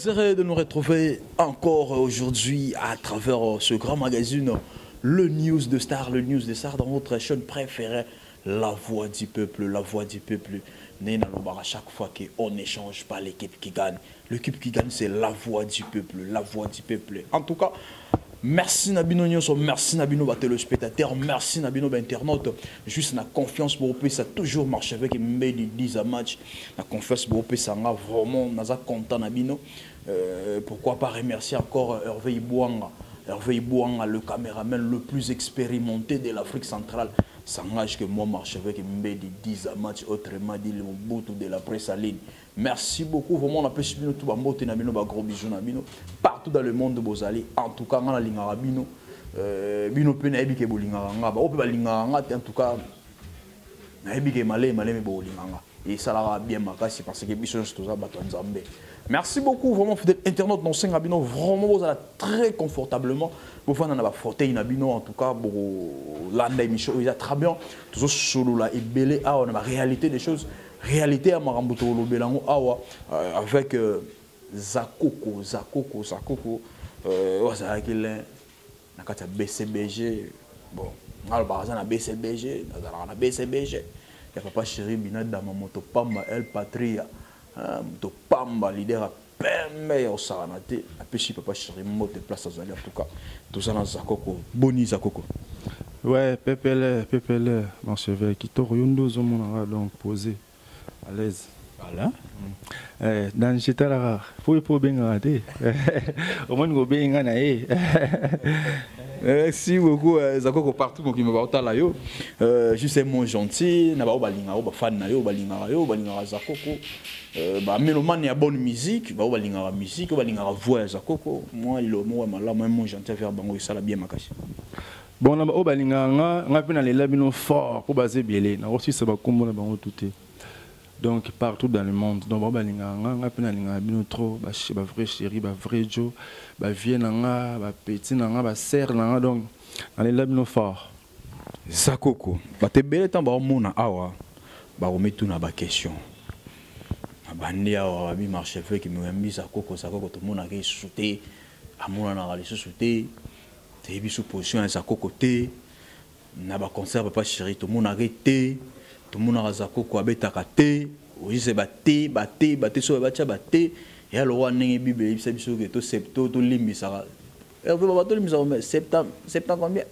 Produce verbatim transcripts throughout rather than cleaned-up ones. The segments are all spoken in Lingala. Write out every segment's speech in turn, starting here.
Très heureux de nous retrouver encore aujourd'hui à travers ce grand magazine, le News de Star, le News de Star dans votre chaîne préférée, La Voix du Peuple, La Voix du Peuple. À chaque fois qu'on n'échange pas l'équipe qui gagne, l'équipe qui gagne c'est La Voix du Peuple, La Voix du Peuple. En tout cas, merci Nabino Nyonso, merci Nabino ba téléspectateurs, merci Nabino ba internaute. Juste la confiance pour eux, ça toujours marché avec Mbedi dix à match. La confiance pour eux, ça m'a vraiment naza content Nabino. Euh, pourquoi pas remercier encore Hervé Ibouanga, Hervé Ibouanga, le caméraman le plus expérimenté de l'Afrique centrale. Ça engage que moi marche avec Mbedi dix à match, autrement dit le bout de la presse à ligne. Merci beaucoup, vraiment on appelle Bino tout bambo Nabino ba gros bisous Nabino. Partout dans le monde de Bozali, en tout cas, on a l'ingara Bino. Bino pe na ebi ke bolingara nga ba ope ba lingara nga en tout cas na ebi ke malé malé me bolingara et ça la bien makasi parce que biso tout ça bato nzambe. Merci beaucoup vraiment fidèle internaute non senga Bino vraiment vous allez très confortablement pour faire na ba fauteuil na Bino en tout cas pour landa émission il a très bien toujours solo là et belé ah on a la réalité des choses réalité à marambuto lobelango awa avec Zakoko, Zakoko, Zakoko, euh, na kata B C B G, bon, on a na B C B G, na B C B G, ya papa chéri bina dama moto pamba El Patria, moto pamba leader à pembe au saranate, apeshi papa chéri moto place azali en tout cas, tout ça na Zakoko, boni Zakoko. Ouais, Pépele, Pépele, mon cheveu qui t'a yondo zomona donc posé à l'aise. Voilà. Eh, dans j'étais là, faut pour bien rater. Au moins nous bien gagner. Merci beaucoup Zakoko partout qui me parle là yo. Euh juste mon gentil, na ba balinga ba fan na yo balinga yo balinga Zakoko. Euh ba mélomane ya bonne musique, ba balinga musique, balinga voix Zakoko. Moi il est moi là moi mon gentil faire bango ça la bien makashi. Bon na ba balinga nga nga pe na lela bino fort pour baser bielé. Na aussi ça ba kombo na bango touté. Donc partout dans le monde, donc bah linga nga pena linga bino trop, bah bah vrai chéri, bah vrai Joe, bah vieux nanga, bah petit nanga, bah serre nanga donc allez là bino fort. Zakoko, bah te belle temps bah mona awa, bah on met tout na ba question. Bah ndi awa bi marché fait qui me mis Zakoko, Zakoko tout le monde a qui sauté, à mona na aller sauté, te bi sous position Zakoko té, na ba concert pas chéri tout le monde a arrêté. Tout le monde a Zakoko abetaka te, oui c'est batté, batté, batté sur batcha batté, et alors on a une bible, il s'est dit que tout septembre, tout limbi ça. Et on veut pas tout limbi ça, septembre, septembre combien?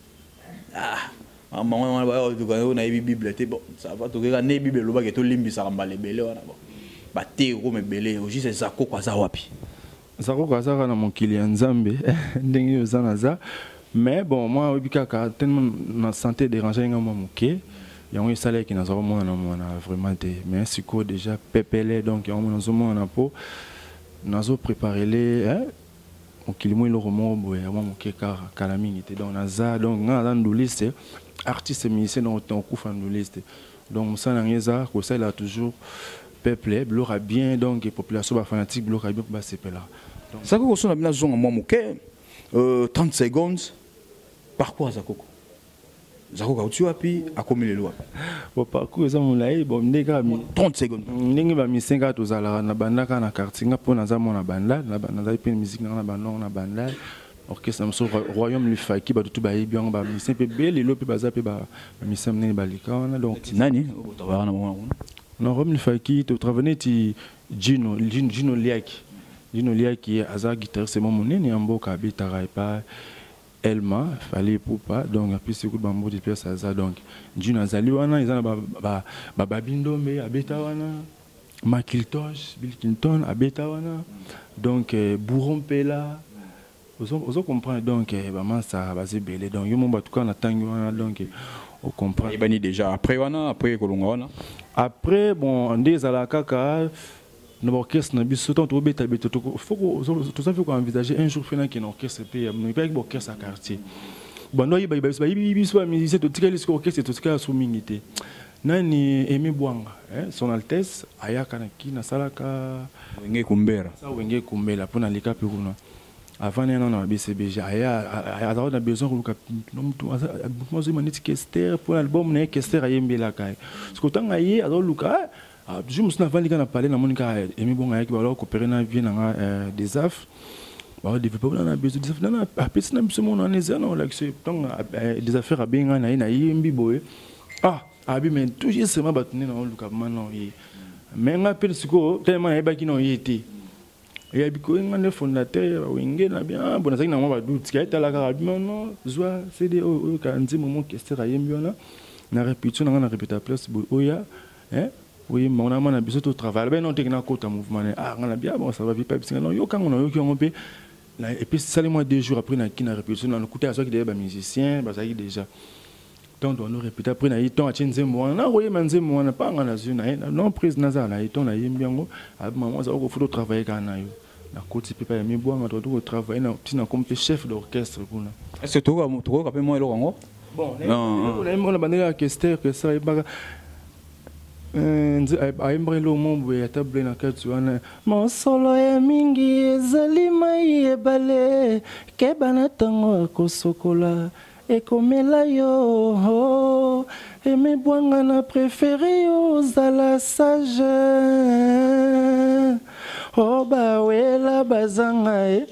Ah, maman on va voir tout quand on a une bible, c'est bon, ça va tout quand on a une bible, le bas que tout limbi ça remballe belé on a bon. Batté gros mais belé, aussi c'est Zakoko ça wapi. Zakoko ça na mon client Nzambe, ndenge zanaza, mais bon moi oui kaka tellement na santé dérangé ngamo moké. Il y a un salaire qui n'a vraiment été. Mais c'est quoi déjà pépélé donc il y a un zoom en peau. Nous avons préparé les. On kilimo il roman boy avant mon kekar kalaming était dans naza donc on a dans le liste artiste musicien dans ton coup fan de liste. Donc ça n'a rien ça que ça il a toujours peuplé, blora bien donc et population fanatique blora bien pour c'est là. Donc ça que on a bien zone moi moké trente secondes par quoi ça coco. Zakoko tu as pu accumuler le loi. Bon parcours ça mon là bon ndeka trente secondes. Ndenge ba misenga to zala na banda ka na quartier nga pona za mona banda na na pe musique na banda na banda orchestre so royaume lui fa ki ba tout ba bien ba misen pe bele lo pe ba za pe ba misen ne balika na donc nani to ba na mona non royaume lui fa ki to travailler ti Gino Gino Liaki Gino Liaki aza guitariste c'est mon nene amboka bitara pa Elma fallait pour pas donc après c'est coup de bambou de pièces ça donc Gino Azali wana ils ont ba ba babindo mais abeta wana Makiltosh Bill Clinton abeta wana donc Bourron Pela vous vous comprenez donc vraiment ça basé belé donc yo mon en tout cas on attend wana donc on comprend il bani déjà après wana après kolonga wana après bon on des ala kaka no orchestre na biso tant to beta beta to faut tout ça faut qu'on envisager un jour faire un orchestre pe no pas orchestre à quartier bon no yiba yiba yiba so musicien to tika les orchestre to tika so mingité nani Aimé Bwanga hein son altesse ayaka na kina salaka wenge kumbera ça wenge kumbela pona lika pe kuna avant non non B C B G aya a a besoin ko ka no moi je maniti kester pour l'album na kester ayembela kai ce que tanga yi ado luka je me suis dit que parlé dans mon cas et mais bon avec alors coopérer dans vie dans des affres bah développer dans besoin des affaires dans petit na biso mon en ezana là que donc des affaires à bien na na yimbi boy ah abi mais toujours seulement batune dans le cap maintenant mais on appelle ce que tellement na ba qui non yété et abi ko ngane fondateur wenge na bien bon ça na moi ba doute qui a été la carabi non zoa c'est des au kanzi moment que c'était yimbi là na répétition na répéter place oya hein oui mon amant a besoin de travail ben non technique côté mouvement ah on a bien bon ça va vite pas parce que non yo quand on a yo qui on peut et puis ça les mois deux jours après na qui na répétition na côté à ça qui des musiciens bah ça y déjà donc on nous répéter après na y ton a tchenze moi na oui manze moi na pas na zone non prise na za na y ton na yimbi ngo à maman ça ko faut travailler kana yo na côté peut pas me boire na to travailler na petit na comme chef d'orchestre kuna est-ce que toi toi après moi lo ngo bon non on a bandé la question que ça ba aimbrai lo mombo ya table na kati wana mosolo ya mingi ezali mai ebale keba na ntango kosokola ekomela yo emebwanga na préféré ozala sage o bawela bazanga e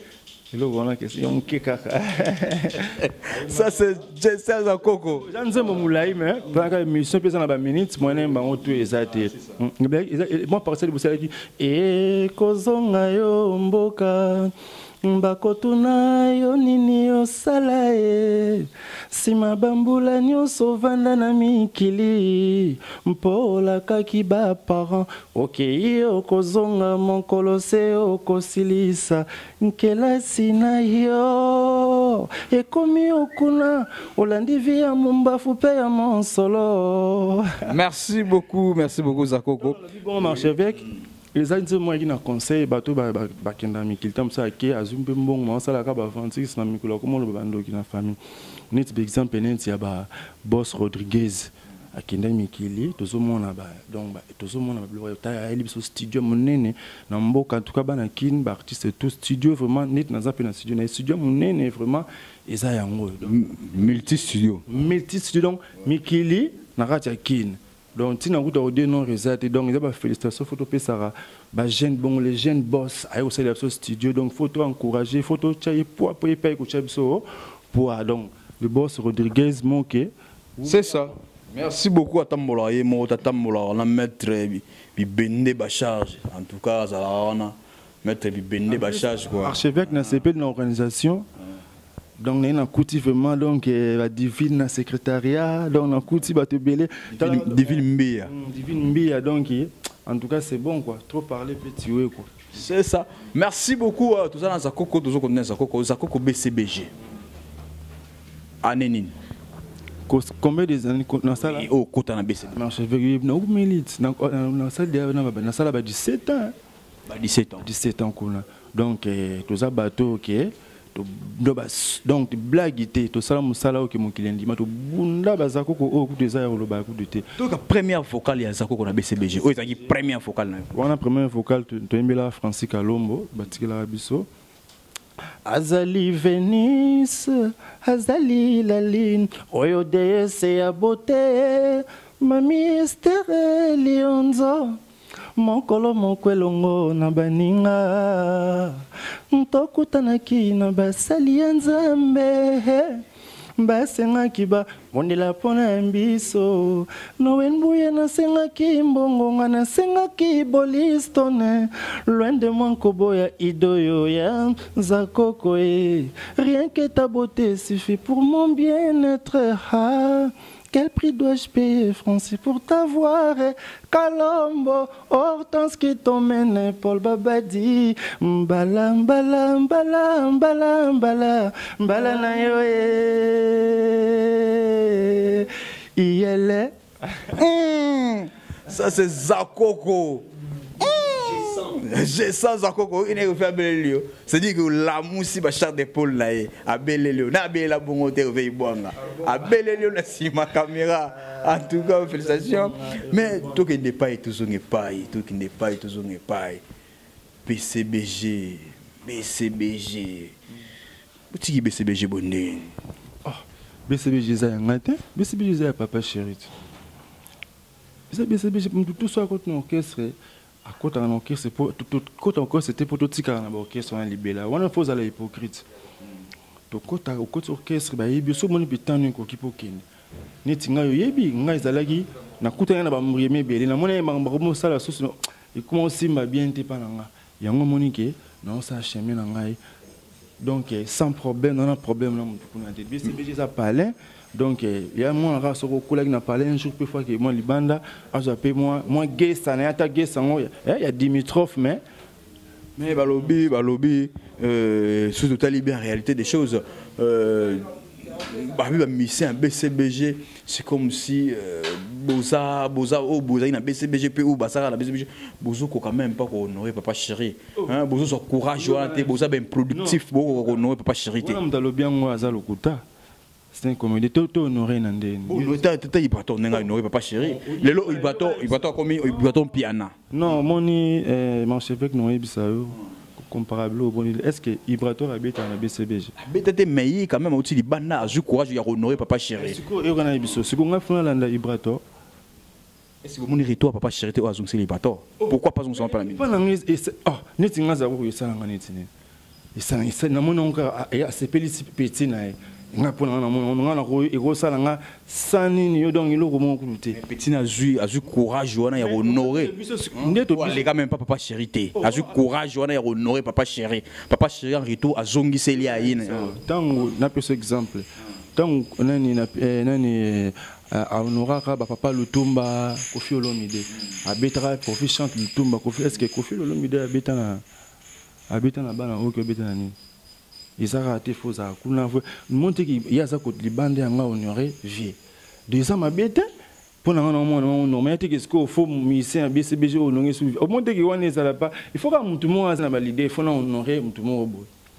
ça c'est Jesse Zakoko. J'en mon moulay mais parce que mission pesa na ba minutes moi nem bango tout exact. Moi parce que vous savez et kozonga yo mboka mbakotuna yo nini yo sala e sima bambula nyonso vanda na mikili mpola kaki ba parent okei okozonga mokolo se okosilisa nkelasi na yo ekomi okuna olandi vi ya mombafu pe ya monsolo. Merci beaucoup, merci beaucoup Zakoko. Bon marché avec les gens moi qui na conseil bateau ba ba kenda mikiltam ça ke azumbe mbongo ça la ka ba vingt-six na mikolo comme le bando qui na famille net par exemple net ya ba boss Rodriguez akenda mikili tozo mona ba donc ba tozo mona ba ta eli biso studio monene na mboka en tout cas bana kin ba artiste tout studio vraiment net na zape na studio na studio monene vraiment eza yango multi studio multi studio donc mikili na ratia kin. Donc, si nous avons des noms réservés, donc, il y a des félicitations, photo Pessara, jeune, bon, les jeunes boss, à au studio, donc, photo encourager, photo tchaï, pour appuyer, pour pour donc, le boss Rodriguez, Monké. C'est ça. Merci beaucoup à Tambola, et moi, à Tambola, on a mettre Bibende Bacharge, en tout cas, on a mettre Bibende Bacharge, quoi. Archevêque, n'a pas de l'organisation. Donc, on a coûté vraiment donc la divine secrétariat, donc on a coûté bah te belé. Divine Mbia. Divine Mbia, donc en tout cas c'est bon quoi. Trop parler petit ouais quoi. C'est ça. Merci beaucoup à tout ça dans Zakoko, tout ça qu'on a Zakoko, Zakoko B C B G. Anénine. Combien des années dans ça là? Oh, côté na B C B G. Marche avec na milite dans ça dans ça là bah dix-sept ans. Bah dix-sept ans. dix-sept ans qu'on a. Donc tout ça bateau OK. Donc blague était tout ça musala ok mon client dit ma to bunda bazakoko o ku desire lo ba ku de te donc première vocale ya zakoko na B C B G o ezaki première vocale na wana première vocale to embela Francis Kalombo batikela biso azali Venise azali Laline oyo de se ya beauté mami Esther Lionzo mokolo mokwelongo na baninga ntokutanaki na basali ya Nzambe basengaki ba mondela pona mbiso nowenbuye nasengaki mbongo nga nasengaki bolistone loin de moi koboya idoyo ya Zakoko e rien que ta beauté suffit pour mon bien-être. ah. Quel prix dois-je payer, Francis, pour t'avoir? Kalombo, Hortense qui t'emmène, Paul Babadi. Mbala, mbala, mbala, mbala, mbala, mbala na yo e. Iele. Ça c'est Zakoko. J'ai sans Zakoko, il est fait à Belélio. C'est-à-dire que la moussi va charger d'épaule là, à Belélio. Na Béla Bongo te veille boanga. À Belélio, na si ma caméra. En tout cas, félicitations. Mais tout qui n'est pas, tout ce n'est pas, tout qui n'est pas, tout ce n'est pas. B C B G, B C B G. Où est B C B G bonné? B C B G, ça y a un matin. B C B G, ça y a papa chéri. ça B C B G tout soit côté orchestre à côté un orchestre pour tout côté encore c'était pour tout tika na orchestre on libéla on a faux à l'hypocrite to côté au côté orchestre ba yebi so moni bitanu ko kipokeni neti nga yo yebi nga ezalaki na kuta na ba mrieme bele na mona ba mo sala so et comment simba bien te pa nga yango monique non ça chemin na ngai donc sans problème on a problème là pour na B C B G ça parler donc il y a moi race au collègue n'a parlé un jour plus fois que moi libanda a jappé moi moi gay ça n'a pas gay ça il y a Dimitrov mais mais balobi balobi euh sous total bien réalité des choses euh bah oui un B C B G c'est comme si boza boza oh boza ina B C B G ou basara la B C B G bozo ko quand même pas ko honorer papa chéri hein bozo so courage te boza ben productif bo ko honorer papa chéri te on dalo bien moi za lokuta c'est un comédie tout honoré nandeni oh ta ta ibato nenga honorer papa chéri lelo ibato ibato comme ibato piana non moni mon chef avec non ebisa yo comparable au bon est-ce que Ibrator habite en B C B G habite mais quand même aussi libanda a eu courage ya honorer papa chéri c'est quoi on a ebiso c'est qu'on a fait là Ibrator est-ce que mon retour papa chéri te azung c'est Ibrator pourquoi pas on s'en parle pas na ngis ah neti ngaza ko yesala ngani tini isana isana na mona onka ya sepeli petit na nga pona na mona na ko ego sala nga sani ni yo donc iloko mo kulute petit na zui a eu courage wana ya honorer ndeto les gars même pas papa chéri te a eu courage wana ya honorer papa chéri papa chéri en retour azongi seli ya ina tango na pe exemple tango nani na nani a honoraka ba papa Lutumba Koffi Olomide abetara Koffi chante Lutumba Koffi est-ce que Koffi Olomide abeta na abeta na bana o ke abeta na ni Isaka a été faux à Kuna. Monte qui y a ça côté les bandes en honoré vie. Deux ans ma bête. Pour nous on on mais qu'est-ce qu'il faut musicien B C B G honorer sous. Au monte qui on est ça là pas. Il faut que tout le monde a l'idée. Il faut honorer tout le monde.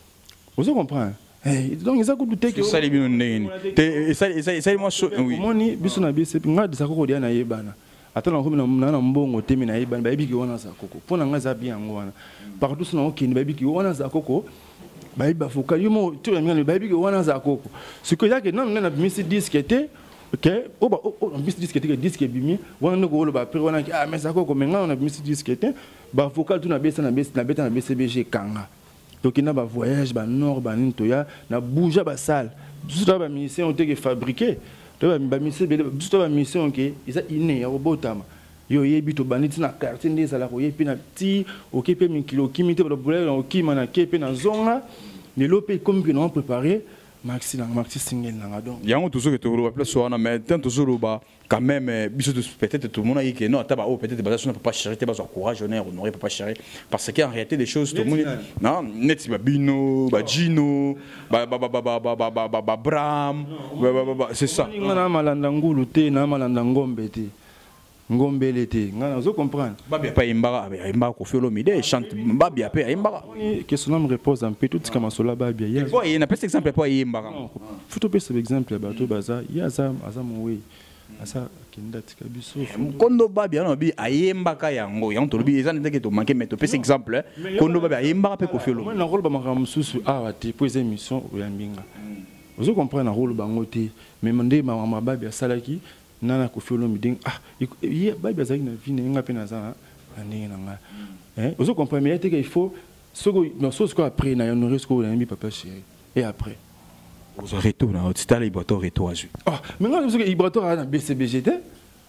Vous comprenez? Eh donc ils a coup de tête. Ça les bien ndeni. Ça ça ça moi oui. Moni biso na B C B ngadi ça ko dia na yebana. Attends on na na mbongo temi na yebana ba biki wana za koko. Pour na ngaza bien ngwana. Partout na okini ba biki wana za koko. Baï bafoka yumo tu as mis le baby que wana za koko ce que y'a que non non na bimisi disque était OK oh ba oh bimisi disque était disque bimi wana ko lo ba après wana ah mais za koko mais on a bimisi disque était ba foka tu na besa na besa na beta na B C B G kanga donc il na ba voyage ba nord ba nintoya na bouger ba salle tout ça ba musicien on te fabriqué to ba musicien tout ba musicien que ils iné ya robotama yo yebi to baniti na quartier ndeza la ko yepi na ti okepe mi kilo kimite ba bole na okima na kepe na zonga ne lope comme que non préparé maxi na maxi single na donc yango toujours que to ro place wana mais tant toujours ba quand même biso peut-être tout le monde a dit que non taba oh peut-être ba ça pas chéri ba courage honneur honorer pas chéri parce qu'en réalité des choses tout le monde non net ba bino ba Gino ba ba ba ba ba ba ba ba Bram c'est ça na malanda ngulu te na malanda ngombe te ngombele te ngana zo comprendre babia pa imbara imbara Koffi Olomide chante babia pa imbara que son me repose un peu tout ce comme cela babia ya quoi il n'a pas exemple pas imbara faut to pesa exemple bato baza ya za azamu we asa kinda tika biso kondo babia no bi ayembaka yango yango to bi ezana ndeke to manquer mais to pesa exemple kondo babia ayembaka pe Koffi Olomide na rôle ba makam susu ah te pour les émissions ou yambinga vous comprenez na rôle bango te mais mande mama babia salaki nana Koffi Olomide ah il baby azali na vie nga pe na za ndenge na nga hein vous comprenez mais il faut ce que non ce que après na honorer ce que on a papa chéri et après vous retour na hôpital Ibrator retour à jus ah mais nga parce que Ibrator na B C B G T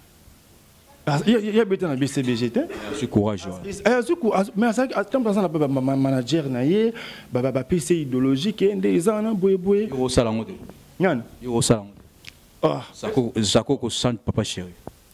il y a besoin na B C B G T c'est courage ah ce mais ça tant personne na manager na ye ba ba P C idéologique des ans na boye boye yo sala ngote nyan yo sala ah Zako Zako ko sante papa chéri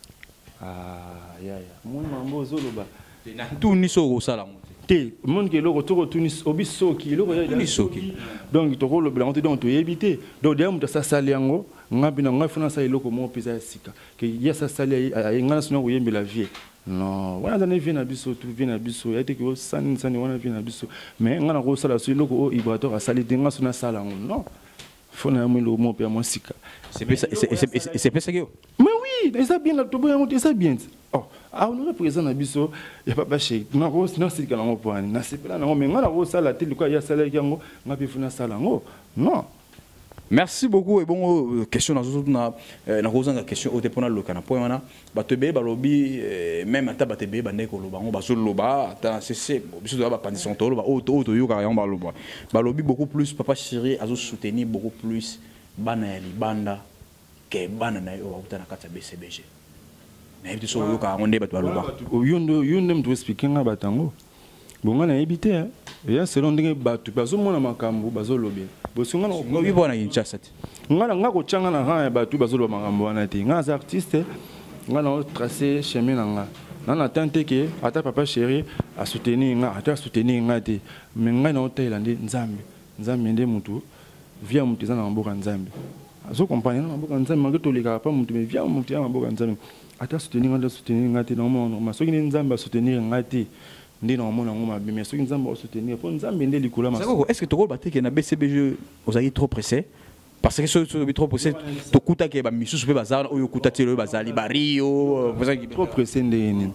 ah ya ya mon mambo zoloba na tout ni so ko sala ngote te monde que le retour tunis obisoki le obisoki donc to rolo blanc donc to éviter donc derrière muta sa saliango ngabi na ngafuna sa iloko mo pisa sika que ya sa sali ngana sino ko yembe la vie non wana na vie na biso tu vie na biso ya te ko sani sani wana vie na biso mais ngana ko sala so iloko o Ibrator a sali denga suna sala non faut na mo mo pe mo sika c'est c'est c'est ça que mais oui ça bien la to boya ça bien oh ah on représente na biso ya papa chéri na ko na sika na mo poani na sepela na mo menga na ko sala te lika ya sala yango ngapi funa sala ngo non Merci beaucoup. Et bon, question dans une na question au dépend le canapé mana batebe balobi même ata batebe bande ko loba on baso loba ata c'est biso doit pas son tolo ba auto auto yo ka yon baloba balobi beaucoup plus papa chéri azo soutenir beaucoup plus bana ya libanda ke bana na yo ba na kata B C B G na yebiti so yo ka onde bat baloba yondo yondo mtu speaking batango bonga na ebité hein ya selon ndenge batu bazo mona makambo bazo lobi bosunga no yibona Kinshasa ngana ngako changa na ha batu bazo loba makambo wana te nga za artiste nga na tracer chemin na nga na na tente ke ata papa chéri a soutenir nga ata soutenir nga te mais nga na hôtel ndi nzambe nzambe ndé mutu via mutu za na mboka nzambe azo compagnie na mboka nzambe nga tolika pa mutu mais via mutu ya mboka nzambe ata soutenir nga soutenir nga te na mo ma soki ni nzambe a soutenir nga te ndi na mona ngoma mais soki nzambe a soutenir po nzambe ndé likula ma est-ce que toko bateke na B C B G ozali trop pressé parce que ce sont trop pressé to kuta ke ba misusu pe bazana oyo kuta telo bazali ba Rio trop pressé ndeni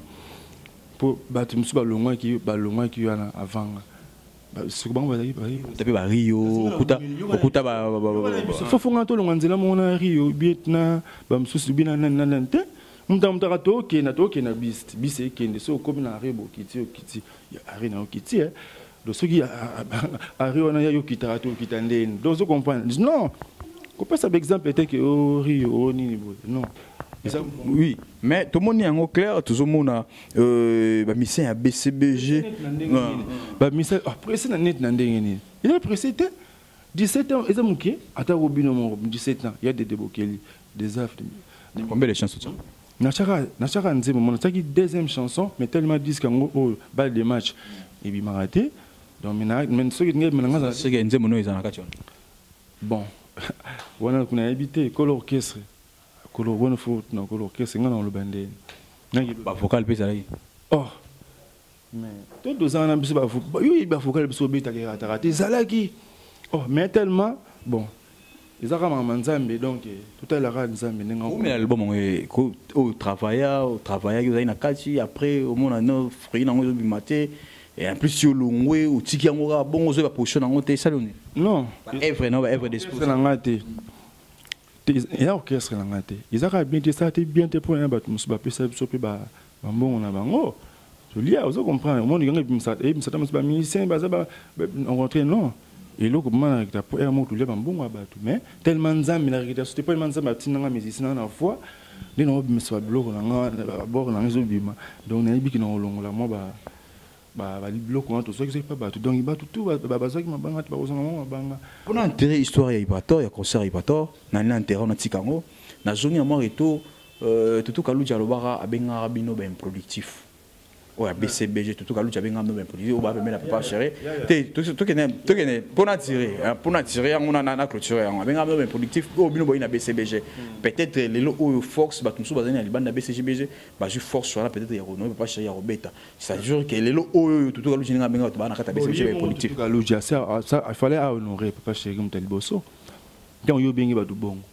po batu musu ba longwa ki ba longwa ki yana avant ce que bango bazali ba tape ba Rio kuta kuta ba fo fo ngato longwa nzela mona Rio Vietnam ba mususu bina nan nan te mta mta to ke na to ke na bist bise ke ndi so ko bina rebo kiti o kiti ya arena o kiti eh do soki Rio na yo kitara to kitandeni do so comprendre non ko pas ça exemple était que au Rio ni non oui mais tout le monde est en clair tout le monde euh ba mission à B C B G ba mission après c'est net na ndenge ni il est pressé dix-sept ans et ça muké ata robino mon dix-sept ans il y a des débokeli des affres combien de chansons Nachara Nachara nzemo mon taki deuxième chanson mais tellement disque en oh balle de match et bi maraté donc mais mais ce qui ngé menanga ce qui nzemo no izana kati bon wana kuna habité kolo orchestre kolo wana faut na kolo orchestre ngana lo bande nangi ba vocal pe zali oh mais tout deux ans na biso ba oui ba vocal biso beta ke ratarate zalaki oh mais tellement bon ezaka mama nzambe donc tout à l'heure nzambe nenga o mais l'album ko au travailler au travailler vous na kati après au monde no fruit na ngo bimate et en plus sur longwe ou tiki ngora bon ozo ba position na ngote saloni non œuvre non œuvre d'espoir na ngate et orchestre na ngate ezaka bien te ça te bien te pour un bat musu ba pesa biso pe ba mbongo na bango je lia ozo comprendre monde nganga bimsa e bimsa musu ba musicien ba za ba rencontrer non et là comment on a pour un mot tout le bon abatu mais tellement nzambe na rita c'était pas nzambe atinanga musicien na fois les no bimsa bloc na bord na nzo bima donc na biki na olongola mo ba ba ba bloco en tout ça que c'est pas battu donc il bat tout ba ba ça qui mabanga ba ozanga mo mabanga on a intérêt histoire ya Ibator ya concert Ibator na na intérêt na tikango na zone ya mo reto euh tout kaluja lobara abenga rabino ben productif ouais B C B G tout kaluja benga no ben productif o ba be la papa chéri te tout tout que tout que pour na tirer pour na tirer on a na clôturer on benga no ben productif o bino boy na B C B G peut-être les lo force ba tout bazani na libanda B C B G ba ju force sur la peut-être ya no papa chéri ya robeta ça jure que les lo tout kaluja nga benga ba na kata B C B G productif tout kaluja ça ça il fallait honorer papa chéri mtali boso quand yo bengi ba du bongo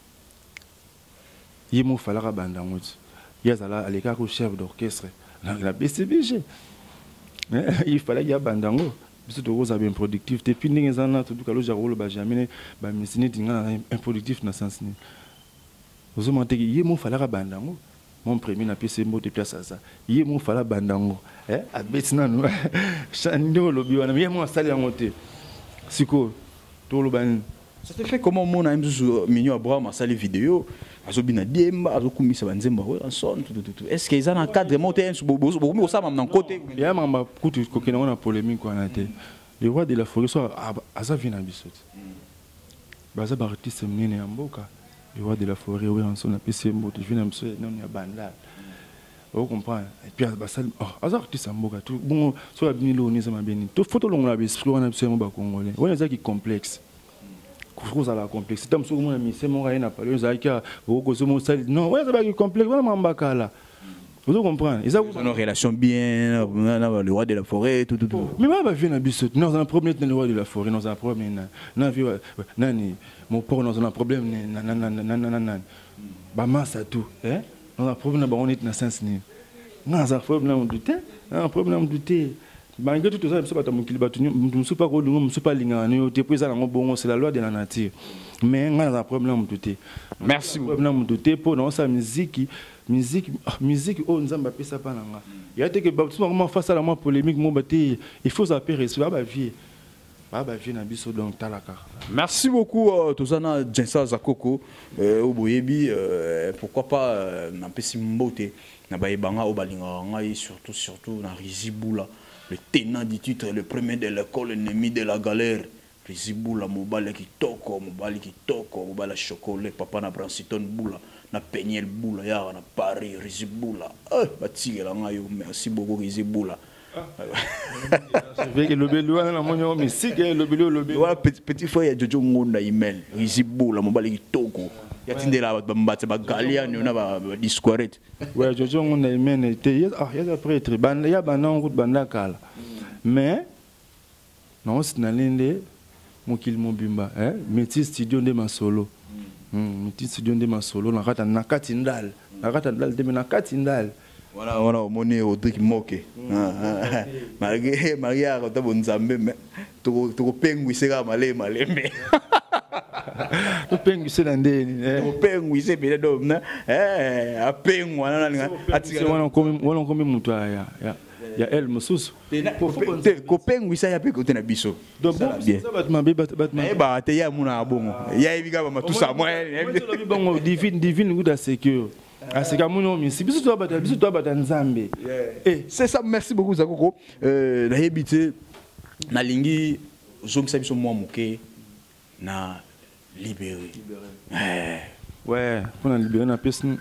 yemo fallait ka banda ngoti yazala aleka ko chef d'orchestre la B C B G il fallait y a bandango biso to rosa bien productif te puis ndenge zana to duka lo jarolo ba jamais ba misini dinga improductif na sens ni ozo monter ye mo fallait ka bandango mon premier na pièce mo de place ça ye mo fallait bandango eh a betina no chando lo biwana ye mo sali ngote siko to lo ban ça te fait comment mon a mzu minyo Abraham a sali vidéo azobina diemba azokumisa banzemba en son tout tout est-ce que ils ont un cadre monté un bobo bobo ça même dans côté il y a mamba kutu kokena na polémique on a été le roi de la forêt soit aza vina bisot baza ba artiste mnene ya mboka le roi de la forêt oui en son apesi mbote vina mso non ya banda vous comprenez et puis basal oh aza artiste ya mboka tout bon so ya bini lo ni za mabeni to photo longo na bisri wana biso mba congolais on a qui complexe à la complexité comme souvent mais c'est mon rien à parler aux aïka au cosmo non ouais ça va complexe vraiment mbakala vous comprenez ils ont une relation bien le roi de la forêt tout tout tout mais moi va venir à bisot nous un problème le roi de la forêt nous un problème na vie nani mon port nous un problème nan nan nan nan ba massa tout hein nous un problème ba on est na sens ni nous un problème on douter un problème on douter malgré tout ça, je ne suis pas bon, c'est la loi de la nature. Mais il y a un problème. Merci beaucoup. Pour dans sa musique, musique, musique, oh, nous avons pas ça. Il y a des gens qui face à la polémique, il faut s'appeler sur la vie. Merci beaucoup, Tozana Jensa Zakoko. Pourquoi pas n'empêcher Mbote, Nabaïbanga, Obalinga, et surtout, surtout, dans Riziboula, le tenant du titre, le premier de l'école, l'ennemi de la galère. Riziboula, Mobile qui toko, Mobile qui toko, Mobile chocolat, papa na Branciton Boula, na Peñel Boula, ya na Paris, Riziboula. Eh, Batigé la ngayo, merci beaucoup, Riziboula. Petit frère, il y a Jojo Ngonda email, Riziboula, Mobile qui toko. Il y a des gens qui ont Galia, il y a des discourets. Ouais, Jojo Ngonda email, il y a des prêtres, il y a des route bandakala. Mais, non, c'est un linde. Mokil Mobimba, eh, métis studio de ma solo. Métis studio de ma solo, na kata na katindal, na kata ndal de na katindal. Voilà, voilà, mon est au truc moqué. Malgré, Maria, quand on s'ambe, mais tu tu penguis sera malé malé mais. Tu penguis c'est l'andé. Tu penguis c'est bien d'homme, eh, à penguis, voilà, attirer. Voilà, on comme, voilà, on comme mutua ya, ya. Il y a elle, Moussous. Copain, oui, ça y a plus côté na biso. Donc, bon, ça va te m'embêter, bat bat eh bah, t'es ya mon abon. Il y a évidemment ma tout ça, moi. Bon, divine, divine, good à sécure. À ce qu'amour, mais si biso toi bat, biso toi bat Nzambe. Eh, c'est ça, merci beaucoup, Zakoko. Euh, na habité, na lingi, zone ça biso moi moké, na libéré. Ouais, pour na libérer na personne.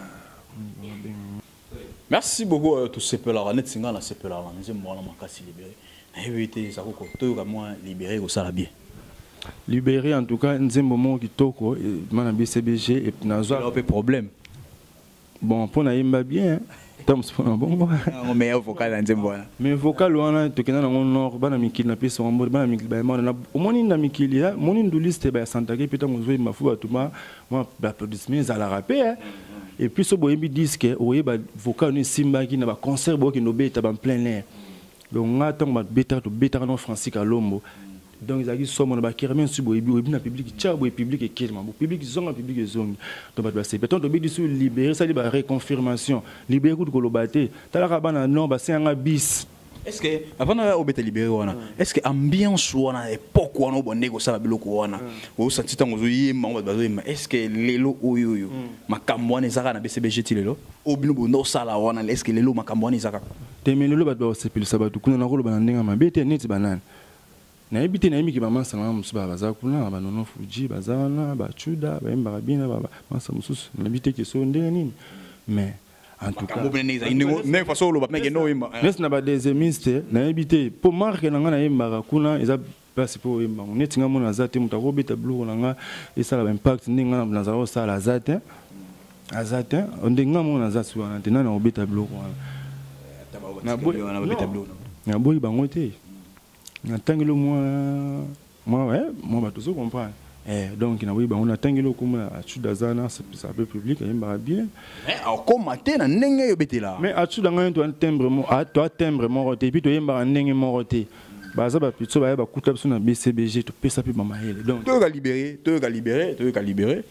Merci beaucoup à tous ces pèlerins. Net singa na ces pèlerins. Nous sommes vraiment cassés libérés. Éviter ça quoi. Tout comme moi libéré au ça bien. Libéré en tout cas, nous sommes moment qui toko. Man a B C B G et nazo. Pas de problème. Bon pour na yimba bien. Tom c'est bon bon. On meilleur vocal en zembo. Mais vocal wana to kena na nord bana mikili na pesa ngombo bana mikili ba mo na omoni na mikili ya moni nduliste ba Santa Ke peta ngozwe mafu batuma moi applaudissements à la rapper. Et puis ce boyembi disque oye ba vocal ni simba qui na ba concert bo ki no beta ba plein air. Donc on attend ba beta to beta no Francis Kalombo. Donc ils a dit somme na ba kermen su boyebi oyebi na public tcha boye public et kelma bo public zonga public zonga. Donc ba c'est beton to bi disu libérer ça li ba reconfirmation libérer ko kolobate tala ka bana non ba c'est un bis. Est-ce que avant de être libéré, est-ce que l'ambiance ou l'époque où on a négocié avec le Kouana, ou senti tant que est-ce que les lots ou yo, ma camouane zara na B C B G tile lo, ou bien no sala wana, est-ce que les lots ma camouane zara? Teme le lo ba do sepil sabatu kuna na rolo banandenga mabete neti banane. Na ebite na yimi ki ba mansa na musuba baza kuna ba nono fuji bazana ba chuda ba emba bina ba mansa mususu na ebite ke so ndenge nini. Mais en tout cas, ne façon le bapmé no imba. N'est na ba des ministres na ebité pour marque na ngana imba kuna eza place pour imba. On est ngamo na zate muta ko beta blue na nga et ça la impact ninga na za ça la zate. Azate on ngamo na zate wana tena na obeta blue wana. Na boy na obeta blue. Na boy bangote. Na tangelo moi moi ouais, moi ba tout comprendre. Eh, donc, on a tangué le comme à Chudazana, c'est un peu public, il y a bien. Mais comme matin, on a été là. Mais à Chudazana, tu as un timbre, tu as un timbre moroté, puis tu as un timbre moroté. Baza ba plutôt ba ba kuta sur na B C B G, tu peux ça puis mama hele. Donc, tu as libéré, tu as libéré, tu as libéré.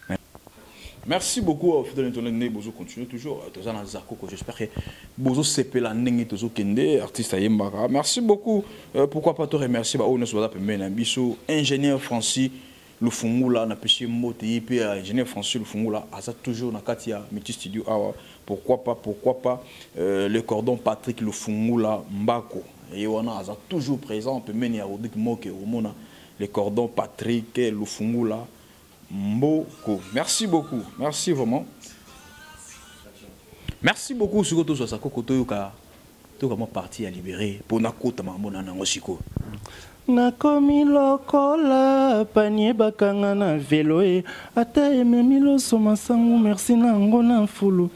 Merci beaucoup au fidèle internet, Bozo continue toujours. Tozana Zakoko, j'espère que Bozo sepela nengi tozo kende artiste ayembaka. Merci beaucoup. Pourquoi pas te remercier ba ono soda pemena biso ingénieur Francis Lufungula na pêché mote et puis ingénieur Francis Lufungula asa toujours na katia Métis Studio awa. Pourquoi pas pourquoi pas euh, le cordon Patrick Lufungula Mbako et wana asa toujours présent pemeni ya Rodrigue Moke omona le cordon Patrick Lufungula Mboko. Merci beaucoup. Merci vraiment. Merci beaucoup sur tout ça koko toyoka toyoka parti à libérer pour na kota mamona na ngosiko. Nakomi lokola panier bakanga na vélo e ata ememi loso masangu merci na ngo na fulu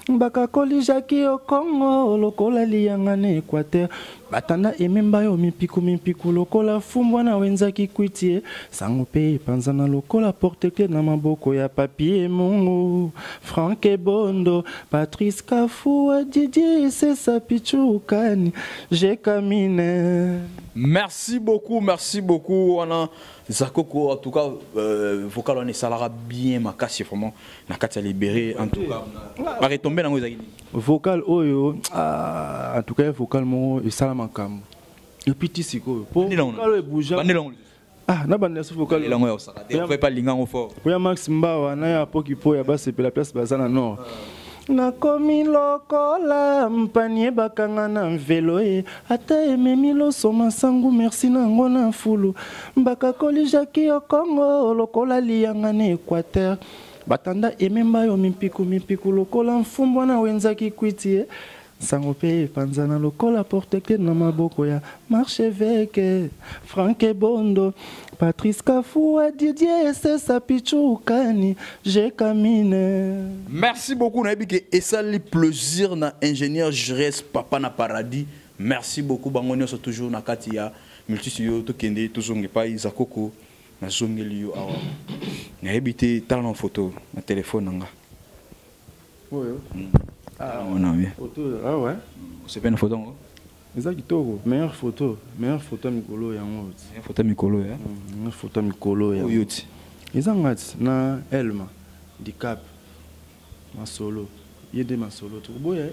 bakakoli Jackie au Congo lokola lianga na Équateur batanda ememba yo mipiku mipiku lokola fumbwa na wenzaki kwitie sango pe panzana lokola porte-clés na maboko ya papier mungu Franck Bondo Patrice Kafou Didier Sessa Pichukani Jekamine. Merci beaucoup, merci beaucoup. On a Zakoko, en tout cas, euh, vocal on est salara bien ma casse vraiment na katia libéré en tout cas. Pas retomber dans les vocal oyo ah, en tout cas vocal mo et salama kam. Et puis tisiko pour vocal bouger. Ah na bande sur vocal. Il en ça. On fait pas linga au fort. Pour ya Max Mbawa na ya poki po ya base pe la place bazana nord. Nakomi lokola mpanie bakanga na velo e ata ememi loso masangu merci nango na fulu bakakoli Jackie au Congo lokola lianga na Équateur batanda ememba yo mipiku mipiku lokola mfumbwa na wenzaki kwitie sango pe panzana lokola porte-clés na maboko ya Marchevêque Franck Bondo Patrice Kafou Didier Sessa Pichukani Jekamine. Merci beaucoup Naibike et ça le plaisir na ingénieur Jres Papa na Paradis. Merci beaucoup bangonyo so toujours na katia multitude to kende to zonge pa Zakoko na zonge liyo awa. Naibite talent photo na téléphone nanga. Ouais. Ah on a bien. Photo ah ouais. C'est pas une photo. Eza kitoko, meilleure photo, meilleure photo mikolo yango. Meilleure photo mikolo ya. Meilleure photo mikolo ya. Oyoti. Eza ngati na Elma di Cap. Ma solo. Yede ma solo to boye.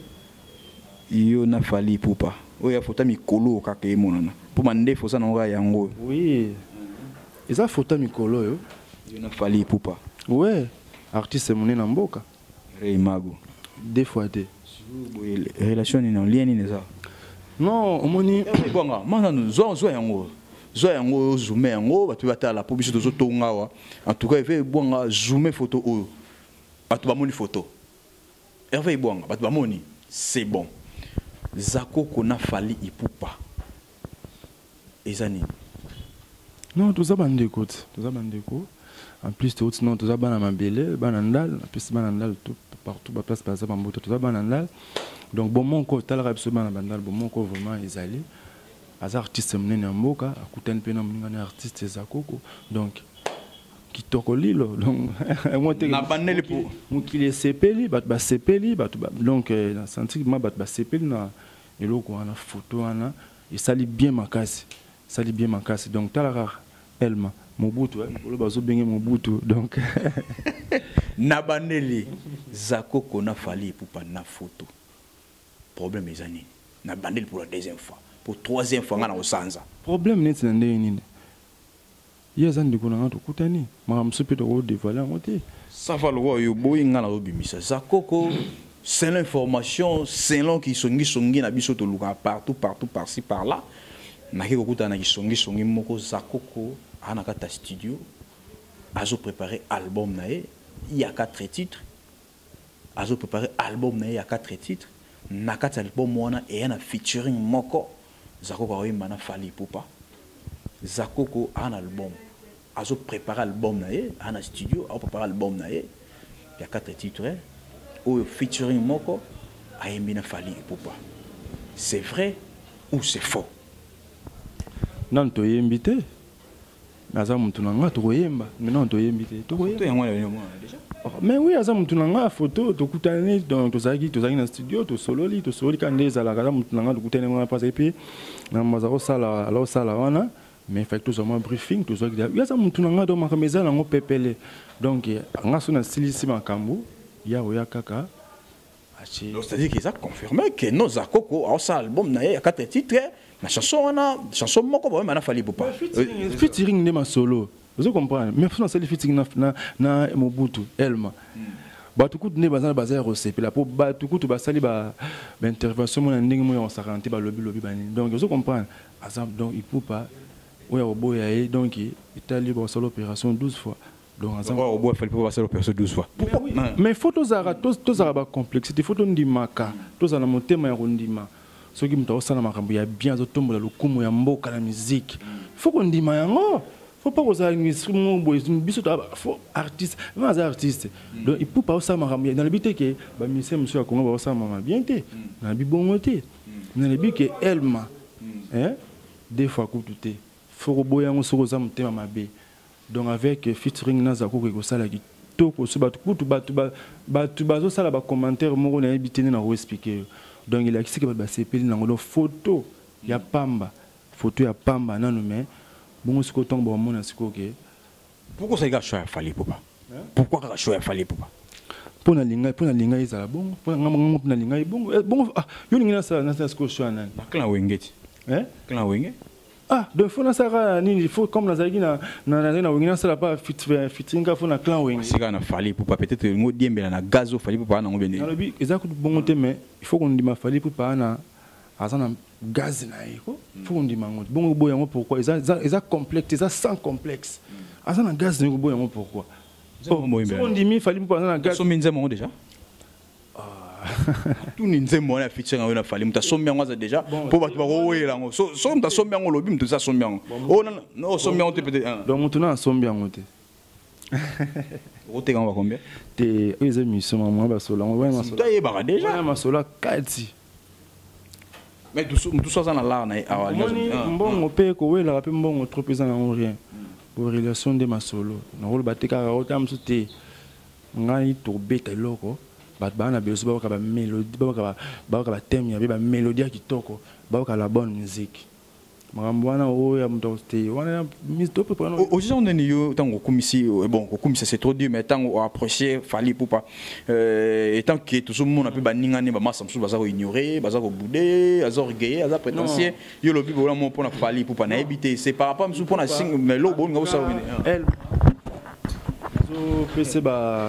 Yo na fali pupa. Oya photo mikolo kaka emonana. Pour mande faut ça na yango. Oui. Eza photo mikolo yo. Yo na fali pupa. Ouais, artiste moné na mboka. Reimago. Deux fois deux. Relation ni non lien ni ça. Non, on moni bonga, maintenant zo zo yango. Zo yango zoomer yango, batu bata la publicité zo tonga wa. En tout cas, il fait bonga zoomer photo o. Batu ba moni photo. Hervé bonga, batu ba moni, c'est bon. Zakoko na fali ipupa. Ezani. Non, tout ça bande écoute, tout ça bande écoute. En plus tout non tout ça bana mabele, banandal, en plus banandal tout partout ba place par ça bamboto tout ça banandal. Donc bon mon ko tal rap sema na bandal bon mon ko vraiment ils allaient as artiste mnene mboka akutani pena mninga na artiste Zakoko donc kitoko lilo donc moi te na banele pour mukile sepeli bat ba sepeli bat donc na senti ma bat ba sepeli na eloko na photo ana et ça lit bien makasi ça lit bien makasi donc tal rare Elma Mobutu hein le bazo benga Mobutu donc na banele Zakoko na fali pour pas na photo. Problème les années. Na bandel pour la deuxième fois. Pour troisième fois ngana osanza. Problème net na ndenge nini. Yeza ndiko na ngato kutani. Ma msupe to dévoiler ngote. Ça va le voir yo boy ngana obimisa. Zakoko c'est l'information, c'est l'on qui songi songi na biso to luka partout partout par-ci par-là. Na ki kokuta na ki songi songi moko Zakoko ana kata studio. Azo préparer album na e, il y a quatre titres. Azo préparer album na e, il y a quatre titres. Nakata album wana et yana featuring moko Zakoko oyimba na fali pupa. Zakoko a un album. Azo préparer album na ye, ana studio, a préparer album na ye. Il y a quatre titres ou featuring moko ayimbi na fali pupa. C'est vrai ou c'est faux? Non to yembité. Naza muntu nanga to yemba, mais non to yembité. To yemba déjà. Mais oui, aza muntu nanga photo to kutani donc to zaki to zaki na studio to sololi to sololi kandeza la kala muntu nanga to kutani ngana pas et puis na mazaro sala alors sala wana mais fait tout vraiment briefing to zaki ya aza muntu nanga do makameza nango pepele donc nga sona styliste makambo ya oya kaka achi donc c'est à dire qu'ils a confirmé que nos Zakoko a ça album na ya quatre titres na chanson na chanson moko ba na fali pupa featuring de ma solo. Vous comprenez? Mais faut c'est le featuring na na Mobutu Elma. Ba tout ne bazana bazar recepe la pour ba tout tout ba sali ba intervention mon ndenge mo on s'arrêter ba lobby lobby bani. Donc vous comprenez? Exemple donc il peut pas oya oboya e donc Italie ba solo opération douze fois. Donc ensemble oya oboya fallait pas solo opération douze fois. Mais photos ara tous tous ara ba complexité photo ndimaka. Tous ana motema ya ndima. Soki mta osala makambo ya bien zo tombola lokumu ya mboka la musique. Faut qu'on ndima yango. faut pas que ça instrument boy biso faut artiste mais artiste donc il peut pas ça marambia dans le but que ba monsieur monsieur Congo ba ça mama bien té na bi bon té na le but que Elma hein des fois coup tout té faut boya ngo soko za mutema mabe donc avec featuring naza ko ko sala ki to ko so batu kutu batu batu bazo sala ba commentaire moko na bitene na expliquer donc il a qui que ba sepeli na ngo photo ya pamba photo ya pamba nanu mais bon ce que tombe au monde c'est que pourquoi ça gars choix fallait papa pourquoi ça choix fallait papa pour na linga pour na linga izala bon pour na ngam pour na linga bon bon ah yo linga ça na ça ce que choix nan na clan wengeti hein clan wenge ah donc faut na ça ni il faut comme na zagi na na na wengina ça pas fit fitinga faut na clan wenge c'est gars na fallait papa peut-être ngo diembela na gazo fallait papa na ngo bende na lobi exact bon mais il faut qu'on dit ma fallait papa na azana gaz na iko faut on dit mango bon boyango pourquoi ils ils complexe ils sans complexe azana gaz na boyango pourquoi on dit mi fallait pas azana gaz so minze mango déjà ah tout ninze mo na feature na fallait muta sombi yango za déjà pour ba ba wela ngo so so muta sombi yango lobi muta sombi yango oh non non sombi yango peut-être donc muta na sombi yango te rote quand va combien te les amis sont moi ba sola on va ma sola tu ba déjà ma sola kati mais tout tout ça dans la na awa mbongo pe ko wela pe mbongo trop pesant na rien pour relation de ma solo na rolo bateka rota msute ngai to beta loko bat bana beso ba ka ba mélodie ba ka ba ka ba thème ya ba mélodie kitoko ba ka la bonne musique Marambwana o ya mtoste wana mis to pe prendre au genre de yo tango komisi bon komisi c'est trop dur mais tango approcher fali pour pas euh étant que tout le monde a pu baninga ne ba massa msu baza ko ignorer baza ko bouder baza orgueilleux baza prétentieux yo lobi bola mo pour na fali pour pas na éviter c'est par rapport msu pour na sing mais lo bon ngao ça elle zo pese ba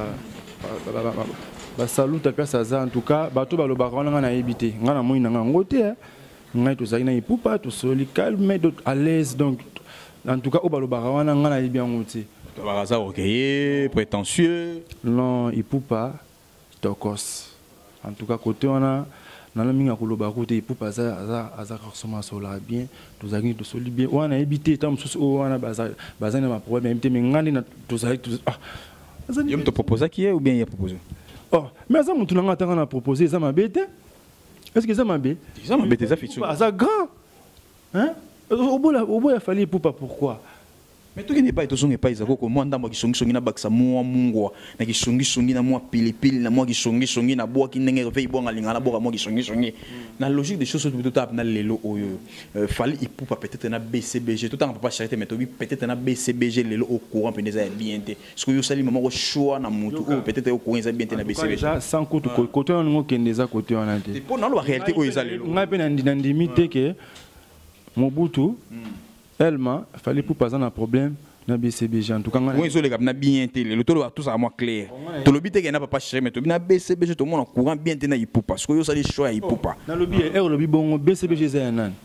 ba salut ta pesa za en tout cas bato ba lo ba wana na éviter ngana mo ina ngote ngai to zaina ipupa to soli calme d'autres à l'aise donc en tout cas au balo barawana ngana bien ngoti to baraza orgueilleux prétentieux non ipupa tokos en tout cas côté on a na la minga ko loba côté ipupa za za za resoma sola bien to zaina to soli bien on a évité tam sous on baza baza na problème éviter mais ngani na to zaina to ah yo me te proposer qui est ou bien il a proposé oh mais ça mon tout nga tanga na proposer ça m'a bête. Est-ce que ça m'a bé? Ça m'a bé, ça fait tout. Ça grand. Hein? Au bout, au bout, il fallait pour pas pourquoi. Mais tout n'est pas tout son pas izako ko mwanda mo kisongi songi na baksa mo mungwa na kisongi songi na mo pili pili na mo kisongi songi na boa ki ndenge fe ibonga linga na boka mo kisongi songi na logique des choses tout tap na lelo oyo fallait il pour pas peut-être na B C B G tout temps pas charité mais peut-être na B C B G lelo au courant peut déjà bien té parce que yo sali maman ko choix na mutu ou peut-être au courant ça bien té na B C B G sans côté côté on ngo kendeza côté on a té pour na la réalité oyo ça lelo ngape na ndimité que Mobutu Elma fallait pour pas un problème na B C B G en tout cas oui zo le cap na bien té le tout tout ça moi clair to le bité que na pas chercher mais to na B C B G tout le monde courant bien té na ipo parce que yo ça les choix ipo pas na le bien er le bi bon B C B G c'est nan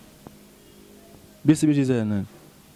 B C B G c'est nan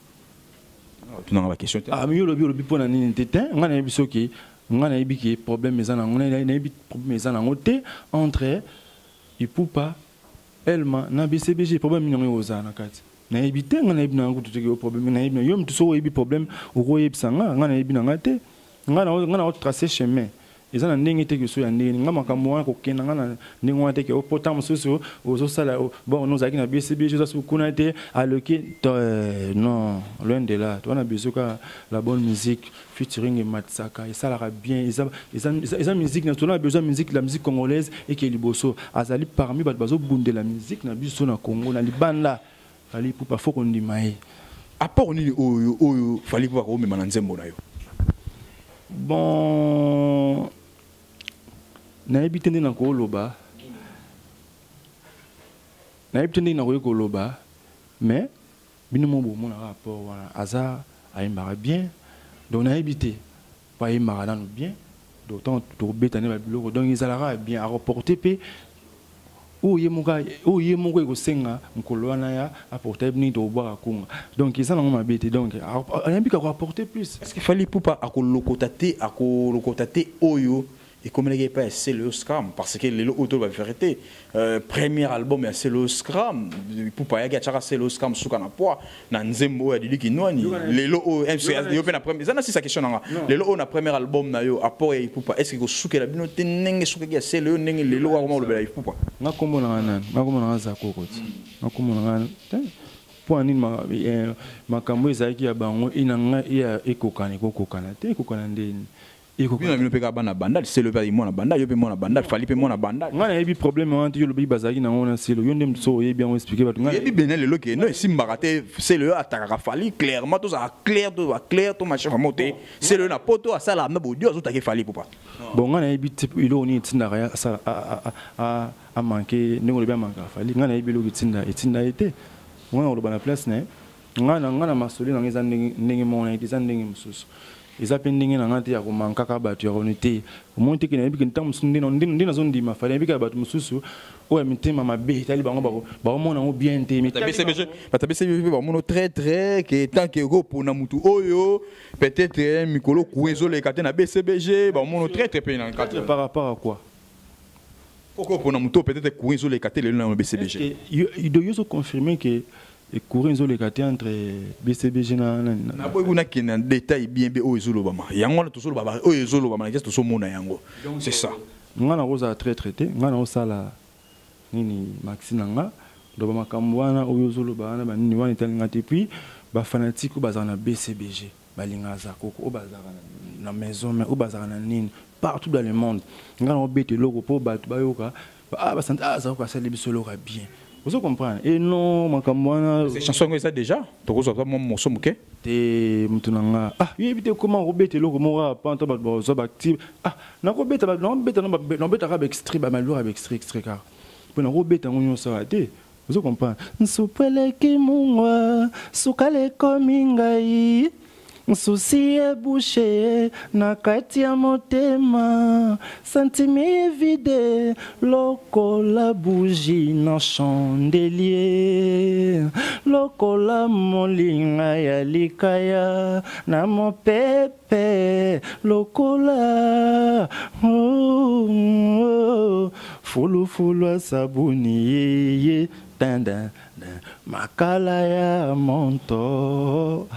tu n'as pas question ah mais yo le bi le bi pour na ni té ngana biso ki ngana bi ki problème mais na ngana na bi problème mais na ngote entre ipo pas Elma na B C B G problème ni ngoza na kati na éviter ngana ibina ngutu teke o problème na ibina yom tuso ebi problème o royeb sanga ngana ibina ngate ngana ngana o tracer chemin eza na ndenge teke so ya ndenge ngama kamwa ko kena ngana ndenge wa teke o potam soso o so sala bon nous aki na B C B G ça su kuna te aloki non loin de là tu on a besoin ka la bonne musique featuring Matsaka et ça la bien eza eza eza musique na to na besoin musique la musique congolaise et que liboso azali parmi bat bazo bunde la musique na biso na Congo na libanda fallait pour pas faut qu'on dit maï à part ni oyo oyo fallait pour ko mema na nzembo na yo bon na ebitende na ko loba na ebitende na ko loba mais bino mo bo na rapport wana aza aimara bien donc na ebité pas aimara dans bien d'autant to betane ba biloko donc ils alara bien à reporter pe ou yemuka ou yemuka ko senga mkolo wana ya apporter ni to boire kunga donc ça non mabete donc rien plus qu'à apporter plus est-ce qu'il fallait pour pas à ko lokotate à ko lokotate oyo et comme il n'y a pas c'est le scram parce que les autres va vérité premier album c'est le scram pour pas y avoir c'est le scram sous kana poa na nzembo ya dili kinwani les lo M C S yo pe na premier ça c'est sa question nga les lo na premier album na yo apport ya pour pas est-ce que souke la bino tenenge souke ya c'est le nenge les lo wa mo le bela pour pas na komona nan na komona za kokoti na komona nan pour nini ma makambo ezaki ya bango inanga ya ekokana ekokana te ekokana ndeni ekokana bino peka bana bandal c'est le père moi na bandal yo pe moi na bandal fali pe moi na bandal ngana yebi problème wanti yo lobi bazaki na ngona c'est le yo ndem so yebi bien expliquer batu ngana yebi benel le loke no simbakate c'est le ataka fali clairement tout ça clair tout va clair tout machin va monter c'est le na poto asala na bodio azotaki fali popa bon ngana yebi ilo ni tinda ya asala a a a manquer ndenge le bien manquer fali ngana yebi lo tinda etinda été ngana lo bana place ne ngana ngana masoli na ngeza ndenge mona eza ndenge mususu eza pe ndenge na ngati ya komanka ka batu ya konite omonte ke na yebi ke ntamu ndino ndino zondima fali yebi ka batu mususu o mitema mabe tali bango ba ba mona ngo bien te mitema B C B G ba B C B G ba mono très très que tant que go pona mutu oyo peut-être mikolo kuezo le kate na B C B G ba mono très très pe na kate par rapport à quoi pourquoi pona mutu peut-être kuezo le kate le na B C B G il doit juste confirmer que et courir les quatre entre B C B G na na na boy kuna kina détail bien be o ezolo bama yango na tosolo baba o ezolo bama na to mona yango c'est ça ngana roza très traité ngana osala nini maxinanga do bama kamwana o ezolo bana ba nini wana talinga te puis ba fanatique bazana B C B G balinga za koko o bazaka na maison mais o bazaka na nini partout dans le monde ngana obete logo po batu bayoka ah ba santa za ko sala bisolo ka bien. Vous comprenez? Et non, ma campagne. Ces chansons que ça déjà. Tu vois ça, mon morceau mouké. T'es maintenant ah, oui, évitez comment Robert et l'autre moi pas en temps de active. Ah, non Robert, non Robert, non Robert avec extrait, bah malheur avec extrait, extrait car. Pour non Robert, on y sera été. Vous comprenez? Nsupele kimungwa, sukale komingai. Nsusi ebouché na kati ya motema sentimi vide lokola bougie na chandelier lokola molinga ya likaya na mopepe lokola oh, oh, fulu fulu sabuni ye tanda Makalaya monto.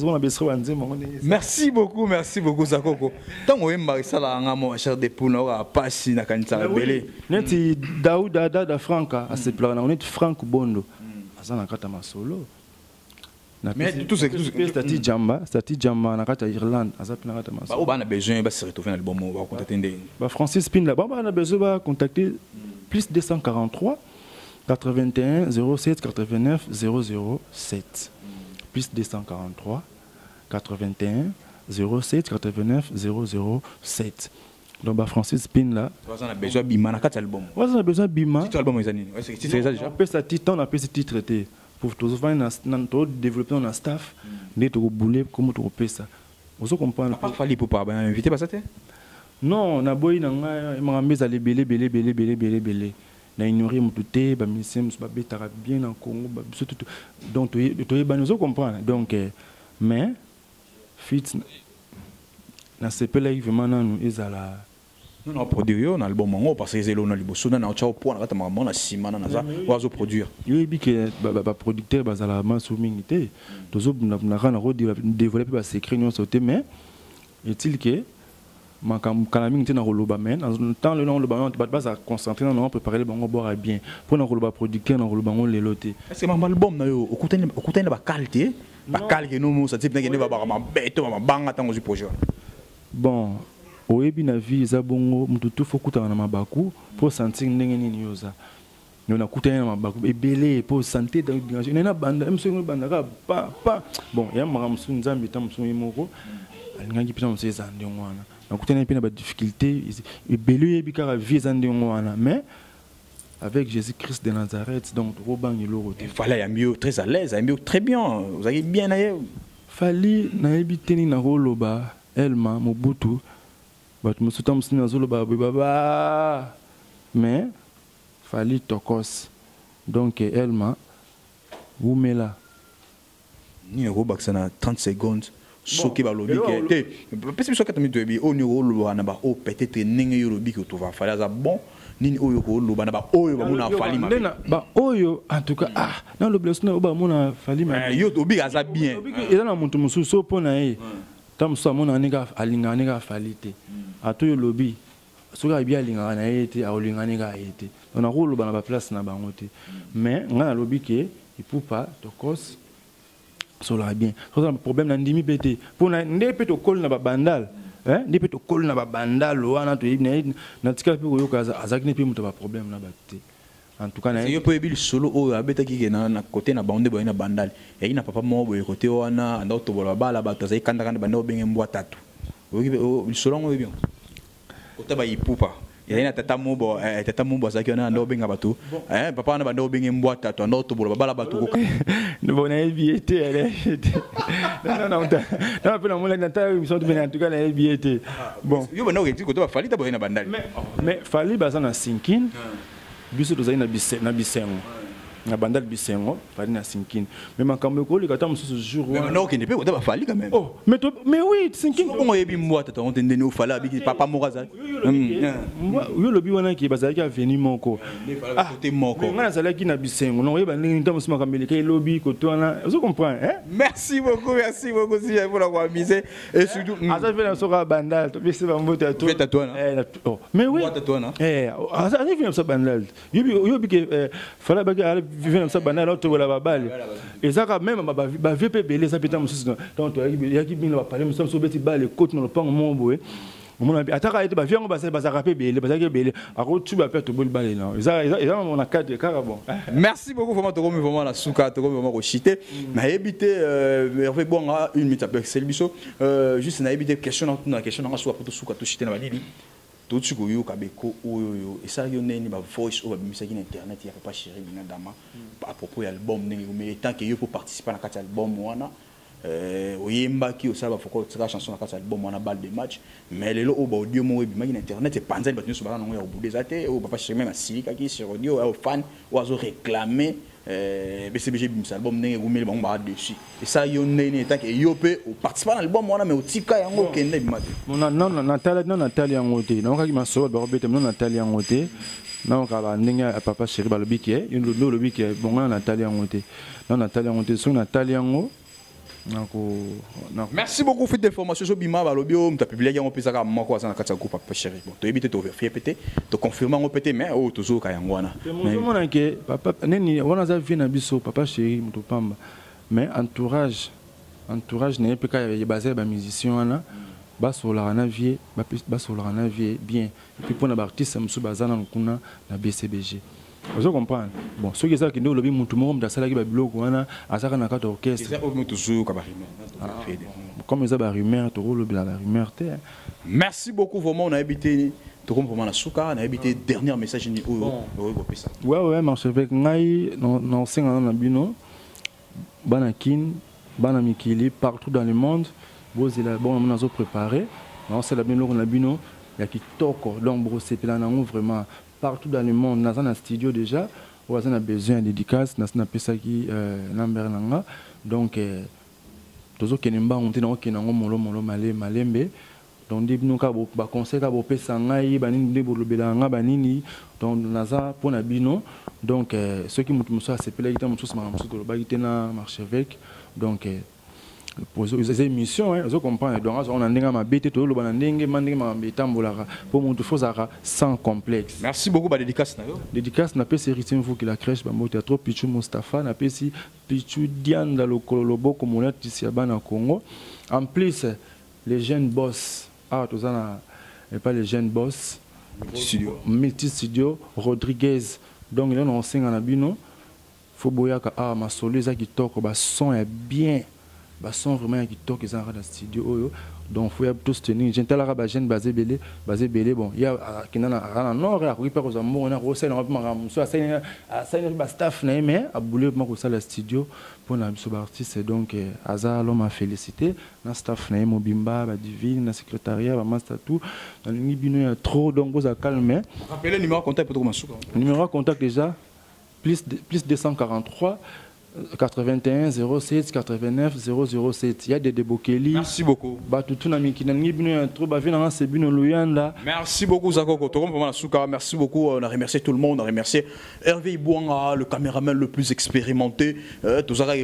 Merci beaucoup, merci beaucoup Zakoko. Tant que vous ça la ngamo cher de poule na pasi na kanisa belé. Neti Daouda da Franca à se plaindre on est Franck Bondo. Asa na kata masolo. Mais tout ce que stati jamba, stati jamba na kata Irlande, asa na kata masolo. Ba o ba na besoin ba se retrouver dans l'album on va contacter ndé. Ba Francis Pin là, ba na besoin ba contacter plus deux cent quarante-trois quatre-vingt-un zéro sept quatre-vingt-neuf zéro zéro sept plus deux cent quarante-trois quatre-vingt-un zéro sept quatre-vingt-neuf zéro zéro sept. Donc bah Francis Pin là. On a besoin bima na quatre albums. On a besoin bima. Titre album est année. Ouais c'est titre ça déjà. On peut ça titre on appelle ce titre traité pour tous faire na développer un staff né to bouler comme to peut ça. Vous comprenez pas fallait pour pas inviter pas ça té. Non, na boy na nga mangambé za belé belé belé belé belé belé. Na ignorer mututé ba misem ba betara bien en Congo ba surtout donc to to ba nous comprendre donc mais fit na sepela vraiment nous ezala non non produire un album ngo parce que zelo na liboso na cha point na kama na sima na za wazo produire yo bi que ba producteur bazala maso mingité tozo na na kana ko développer ba secret non sauter mais est-il que makam kanaming tena roloba men en temps le nom le ballon tu pas à concentrer non préparer le bango boire bien pour na roloba producteur na roloba on leloté est-ce que mon album na yo okutene okutene ba qualité ba qualité no ça type na ngene ba ba ma beto ma banga tango du projet bon oyebi na vie za bongo mutu tout faut kutana na mabaku pour sentir ndenge nini yoza nous na kutana na mabaku ebele pour santé dans une na banda mso banda pa pa bon ya mara msu nzambi tam msu moko alingangi pita mso ezande ngwana na kutana pina ba difficulté ebele yebi kara vie ezande ngwana mais avec Jésus-Christ de Nazareth donc robang loro il fallait ya mieux très à l'aise, mieux très bien, vous avez bien ailleurs. Fali na yebi teni na roloba Elma Mobutu bat musutam sina zoloba baba mais fali tokos donc Elma Wumela ni roba que ça na trente secondes soki balobi ke te pesi biso kata mito ebi oni oloba na ba o peut-être ndenge yo lobi que tu vas faire ça bon nini oyo ko oloba na ba oyo ba mona fali ma ba oyo en tout cas ah na lo blessure ba mona fali ma yo obi aza bien eza na muntu mususu pona ye tam so mona ninga alinga ninga fali te ato yo lobi soka bien alinga na ye te alinga ninga ye te on a oloba na ba place na bango te mais nga na lobi ke il peut pas to cause cela bien. Le problème n'a ndimi pété. Pour na ndé pété au col na ba bandal. Hein? Ndé pété au col na ba bandal. Wana to ibne na tika pe ko kaza azaki ne pe muta ba problème na ba té. En tout cas na yo pe bil solo o abeta ki na na côté na bande boy na bandal. Et na papa mo boy côté wana anda to bola bala ba to zai kanda kanda bande obenge mbwa tatu. O solo ngo bien. Côté ba ipupa. Il y a tata mubo eh tata mubo zaki na ndo benga batu eh papa na bando benga mbwa tatu ndo to bola bala batu ko no na biete ale non non non pe na mo la na ta mi so to en tout cas na biete bon yo bana ko to ba fali ta boy na bandali mais mais fali ba na sinkin biso to zai na bise na bisengo na bandal bisengo fali na sinkin mais makambo ko li kata mususu jour mais non ki ne pe ko to ba fali quand même oh mais mais oui sinkin ko ngo yebi mbwa tatu on tende no fala biki papa mo kaza yo lobi wana ki bazalaki aveni moko côté moko ngana zalaki na bisengo non yeba ndenge ntamu sima kameli kay lobi ko to wana vous comprenez hein merci beaucoup merci beaucoup si j'ai pour la amuser et surtout asa fait na soka bandal to bisi ba mbote to tatouana eh mais oui tatouana eh asa ni vient ça bandal yobi yobi ke fala ba ga vient ça bandal to wala babali ezaka même ba ba V P belé ça peta mususu donc yaki bin ba parler mususu so beti ba le coach no pango mombo eh mon ami ataka ete ba viango ba ba rapé belé ba zaki belé ako tu ba perdre bol balé non ils ont mon cadre car bon merci beaucoup vraiment to comme vraiment la souka to comme vraiment ko chité na éviter euh bon une minute avec Selbiso euh juste na éviter question na question na souka pour to souka to chité na balili to tsuko yo kabeko oyo et ça yo neni ba voice over misaki na internet ya papa chéri na dama à propos de l'album ndenge mais tant que yo pour participer na kati album wana euh oyemba ki osala foko tsaka chanson na kati album wana balle de match mais lelo o ba audio mo webi maki na internet et panza ba tinu sobana ngo ya obudeza te o papa chéri même asilika ki sur audio o fan o azo réclamer euh B C B G bim album ndenge ngumeli bango ba dessus et ça yo neni tant que yo pe o participer na album wana mais o tika yango kende bimati non non non Natalia non Natalia ngote non ka ki maso ba robete non Natalia ngote non ka ba ndenge papa chéri ba lobi ki e yo lo lobi ki bon na Natalia ngote non Natalia ngote so Natalia ngo. Merci beaucoup pour l'information sur Bima Balobi on t'a publié on peut ça comme moi quoi ça na kata groupe papa chéri bon tu éviter de vérifier pété de confirmer on pété mais oh toujours kayangwana mais mon que papa neni on a vu na biso papa chéri muto pamba mais entourage entourage n'est pas qu'il basé ba musicien là bas sur la na vie bas sur la na vie bien et puis pour na artiste musu bazana kuna na B C B G. Vous comprenez? Bon, ceux qui savent que nous, le bim tout le monde, dans la salle qui bloc, on a à ça qu'on a quatre orchestres. Comme ils ont des rumeurs, tu roules la rumeur. Merci beaucoup, vraiment, on a habité. Tu comprends vraiment la souka, on a habité dernier message ni oh ouais ouais, marche avec ngai, non c'est un bino, banakin, banamikili partout dans le monde. Bon, c'est là, bon, on a préparé. Non, c'est la bino, on a bino, il y a qui toque, donc bro, c'est là, on vraiment. Partout dans le monde, dans un studio déjà, où on a besoin de dédicaces, dans un pesa qui number nanga, donc toujours que nimba on tient que nango molo molo malé malembe, donc des bino ka ba conseil ka bo pesa ngai ba nini de bolobela nga ba nini, donc naza pour na bino, donc ceux qui mutu muso c'est pela kita muso sama muso to ba kitena marche avec, donc pour les émissions, hein, vous comprenez. Donc, on a un bête, tout le monde a un pour mon tout sans complexe. Merci beaucoup pour la dédicace. Dédicace, n'a pas série vous qui la crèche, au théâtre Pichou Mustafa, n'a pas si Pichou Diane dans le Kolobo comme on a ici à Congo. En plus, les jeunes boss, ah, tout ça, et pas les jeunes boss, multi studio, Rodriguez. Donc, là, on sing en abino. Faut boire que ah, ma solo, ça qui toque, bah, son est bien. Bah son vraiment qui toque ils en dans studio donc faut y avoir tout tenir j'ai tel arabe jeune basé belé basé belé bon il y a qui dans la nord à récupérer aux amours on a reçu on va soit ça ça ba staff mais à bouler moi ça le studio pour la sous artiste donc hasard l'homme a félicité na staff na mobimba ba divine na secrétariat ba master tout dans ni bino trop donc vous a calmer rappelez le numéro contact pour comment numéro contact déjà plus plus deux cent quarante-trois quatre-vingt-un zéro sept quatre-vingt-neuf zéro zéro sept. Il y a des débokeli. Merci beaucoup. Merci beaucoup Zakoko. Merci beaucoup. On a remercié tout le monde. On a remercié Hervé Ibouanga, le caméraman le plus expérimenté. Hervé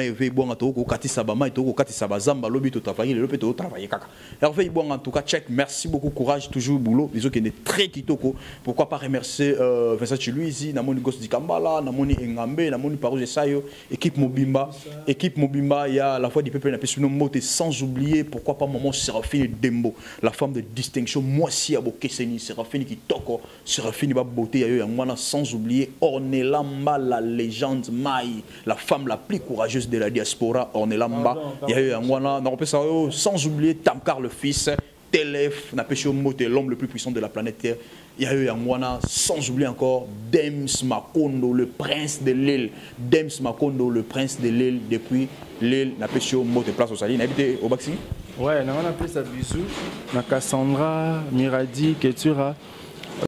Ibouanga, en tout cas, check. Merci beaucoup. Courage, toujours boulot. Les autres qui est très kitoko. Pourquoi pas remercier Vincent Chiluizi, Namoni Gos Dikambala, Namoni Engambe, Namoni Parouze Sayo, équipe Mobimba. Équipe Mobimba, il y a la voix du peuple, sans oublier, pourquoi pas maman Séraphine Dembo, la femme de distinction, moi si à Bokeseni, Séraphine qui toko, Séraphine va beauté, il y a eu sans oublier Ornelamba, la légende Maï, la femme la plus courageuse de la diaspora, Ornelamba, il y a eu un mois, sans oublier Tamkar le fils, Telef, l'homme le plus puissant de la planète Terre. Il y a eu un mois, sans oublier encore Dems Makondo, le prince de l'île. Dems Makondo, le prince de l'île, depuis l'île, n'a pas sur mot de place au Sali. N'habitez au Baxi? Ouais, on a appelé ça bisou. Na Cassandra, Miradi, Ketura.